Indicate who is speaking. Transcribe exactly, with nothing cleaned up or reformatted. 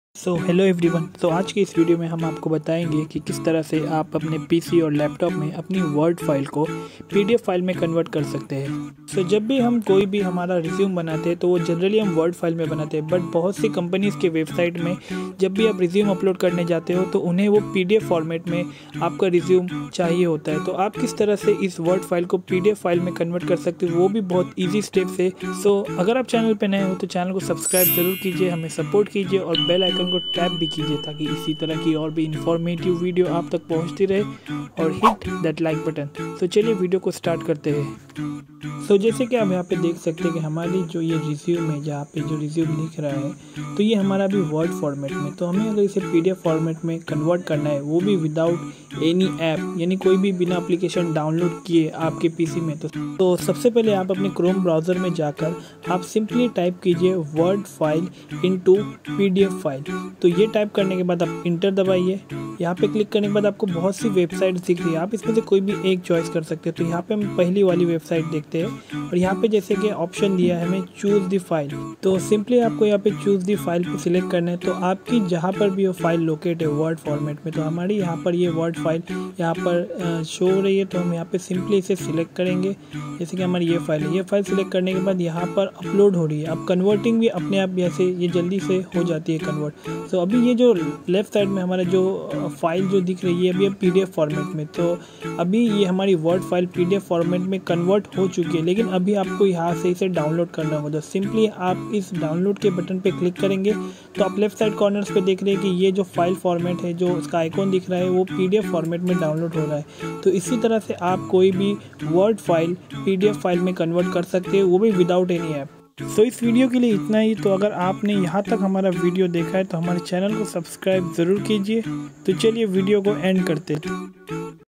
Speaker 1: So hello everyone. तो आज की इस वीडियो में हम आपको बताएंगे कि किस तरह से आप अपने पीसी और लैपटॉप में अपनी वर्ड फाइल को पीडीएफ फाइल में कन्वर्ट कर सकते हैं। सो so, जब भी हम कोई भी हमारा रिज्यूम बनाते हैं तो वो जनरली हम वर्ड फाइल में बनाते हैं, बट बहुत सी कंपनीज़ के वेबसाइट में जब भी आप रिज्यूम अपलोड करने जाते हो तो उन्हें वो पीडीएफ फॉर्मेट में आपका रिज्यूम चाहिए होता है। तो आप किस तरह से इस वर्ड फाइल को पीडीएफ फाइल में कन्वर्ट कर सकते हो वो भी बहुत ईजी स्टेप से। सो so, अगर आप चैनल पर नए हो तो चैनल को सब्सक्राइब जरूर कीजिए, हमें सपोर्ट कीजिए और बेल आइकन को टैप भी कीजिए ताकि इसी तरह की और भी इंफॉर्मेटिव वीडियो आप तक पहुंचती रहे, और हिट दैट लाइक बटन। तो चलिए वीडियो को स्टार्ट करते हैं। सो so, जैसे कि आप यहाँ पे देख सकते हैं कि हमारी जो ये रिज्यूम है, जहाँ पे जो रिज्यूम लिख रहा है तो ये हमारा भी वर्ड फॉर्मेट में, तो हमें अगर इसे पीडीएफ फॉर्मेट में कन्वर्ट करना है वो भी विदाउट एनी ऐप, यानी कोई भी बिना एप्लीकेशन डाउनलोड किए आपके पीसी में, तो, तो सबसे पहले आप अपने क्रोम ब्राउज़र में जाकर आप सिंपली टाइप कीजिए word file into PDF file. तो ये टाइप करने के बाद आप इंटर दबाइए। यहाँ पे क्लिक करने के बाद आपको बहुत सी वेबसाइट दिख रही है, आप इसमें से कोई भी एक चॉइस कर सकते हैं। तो यहाँ पे हम पहली वाली वेबसाइट देखते हैं और यहाँ पे जैसे कि ऑप्शन दिया है हमें चूज़ द फाइल, तो सिंपली आपको यहाँ पे चूज़ द फाइल पे सिलेक्ट करना है। तो आपकी जहाँ पर भी वो फाइल लोकेट है वर्ड फॉर्मेट में, तो हमारी यहाँ पर ये वर्ड फाइल यहाँ पर शो हो रही है, तो हम यहाँ पे सिंपली इसे सिलेक्ट करेंगे। जैसे कि हमारी ये फाइल है, ये फाइल सिलेक्ट करने के बाद यहाँ पर अपलोड हो रही है। अब कन्वर्टिंग भी अपने आप जैसे ये जल्दी से हो जाती है कन्वर्ट। तो अभी ये जो लेफ्ट साइड में हमारा जो फाइल जो दिख रही है अभी है पीडीएफ फॉर्मेट में, तो अभी ये हमारी वर्ड फाइल पीडीएफ फॉर्मेट में कन्वर्ट हो चुकी है, लेकिन अभी आपको यहाँ से इसे डाउनलोड करना होगा। तो सिंपली आप इस डाउनलोड के बटन पे क्लिक करेंगे तो आप लेफ्ट साइड कॉर्नर्स पे देख रहे हैं कि ये जो फाइल फॉर्मेट है, जो उसका आइकॉन दिख रहा है वो पीडीएफ फॉर्मेट में डाउनलोड हो रहा है। तो इसी तरह से आप कोई भी वर्ड फाइल पीडीएफ फाइल में कन्वर्ट कर सकते हैं, वो भी विदाउट एनी ऐप। सो इस वीडियो के लिए इतना ही। तो अगर आपने यहाँ तक हमारा वीडियो देखा है तो हमारे चैनल को सब्सक्राइब ज़रूर कीजिए। तो चलिए वीडियो को एंड करते हैं।